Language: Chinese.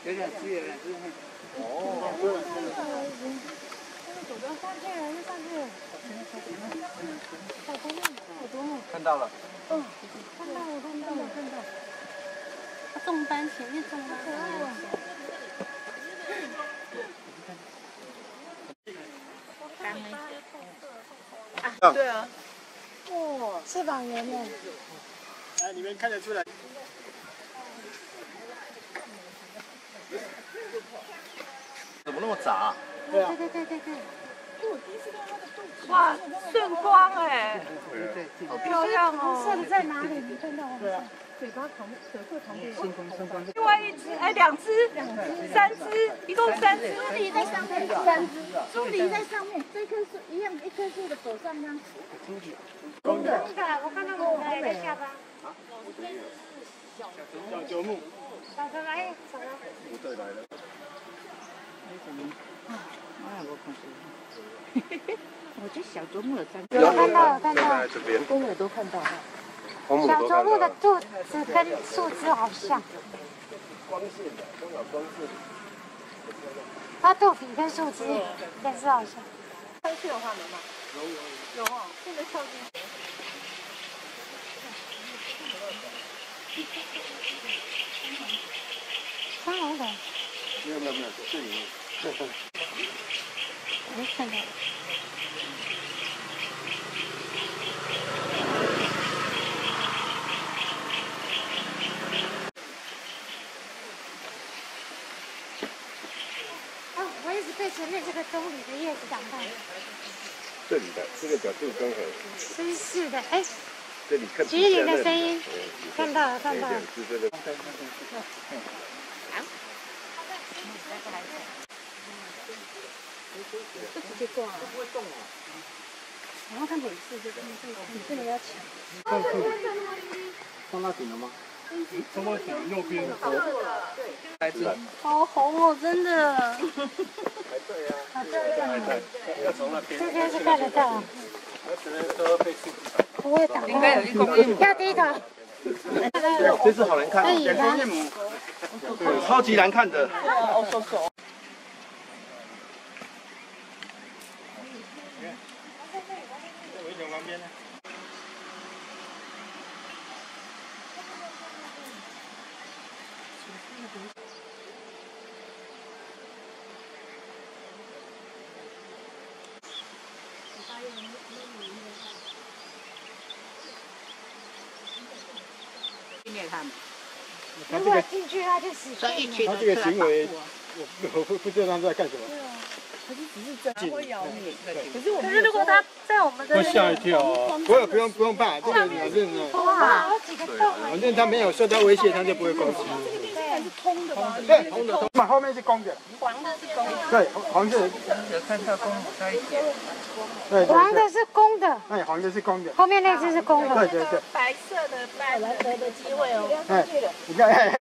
有两只，有两只。哦。上去了，又上去了。好多呢，好多呢。看到了。嗯，看到了，看到了，看到了。中单前面中单。可爱了。啊，对啊。哇，翅膀圆呢。 哎，你们看得出来。 怎么那么杂？ 对啊。对。 哇，顺光哎，好漂亮哦！ 色的在哪里？你看到吗？ 对啊。 嘴巴旁边。 顺光。 另外一只，哎，两只，三只，一共三只。 朱梨在上面，三只。朱梨在上面，这棵树一样，一棵树的手上呢。公的。我看到公的在下巴。 小九牧。 小哥来，走了。 部队来了。 我这小啄木有看到，看到，公的都看到哈。小啄木的肚子跟树枝好像。 光线的，都有光线。 它肚皮跟树枝也是好像。 上去有画门吗？有哦，现在跳进去。 苍龙的。 没有，是你。 我看到了。哦，我一直被前面这个棕榈的叶子挡到。 这里的这个角度刚好。 真是的，哎。 这里看。 橘林的声音，看到了，看到了。就直接挂了。不会动啊。然后看每次这个，你真的要抢。 上到顶了吗？上到顶右边。 好红哦，真的。 还在呀。 还在。 要从那边。 这边是看得到。 那只能说被刺激到。 不会挡。 应该有一公一母。 要低头。 这次好难看。 对，公一母。 对，超级难看的。 哦，手。 围墙旁边呢。 如果进去他就死定了。 他这个行为，我不知道他在干什么。 可是只是真会咬你。 可是如果他在我们的， 会吓一跳啊！不用怕，这个反正哇，好几个洞啊。 反正他没有受到威胁，他就不会攻击。 这是空的吗？ 对，红的，嘛后面是公的。 黄的是公的。 对，黄色。 有看到公母在一起。 对。 黄的是公的。 哎，黄的是公的。 后面那只是公的。 对。 白色的蓝色的机会哦。 哎，你看。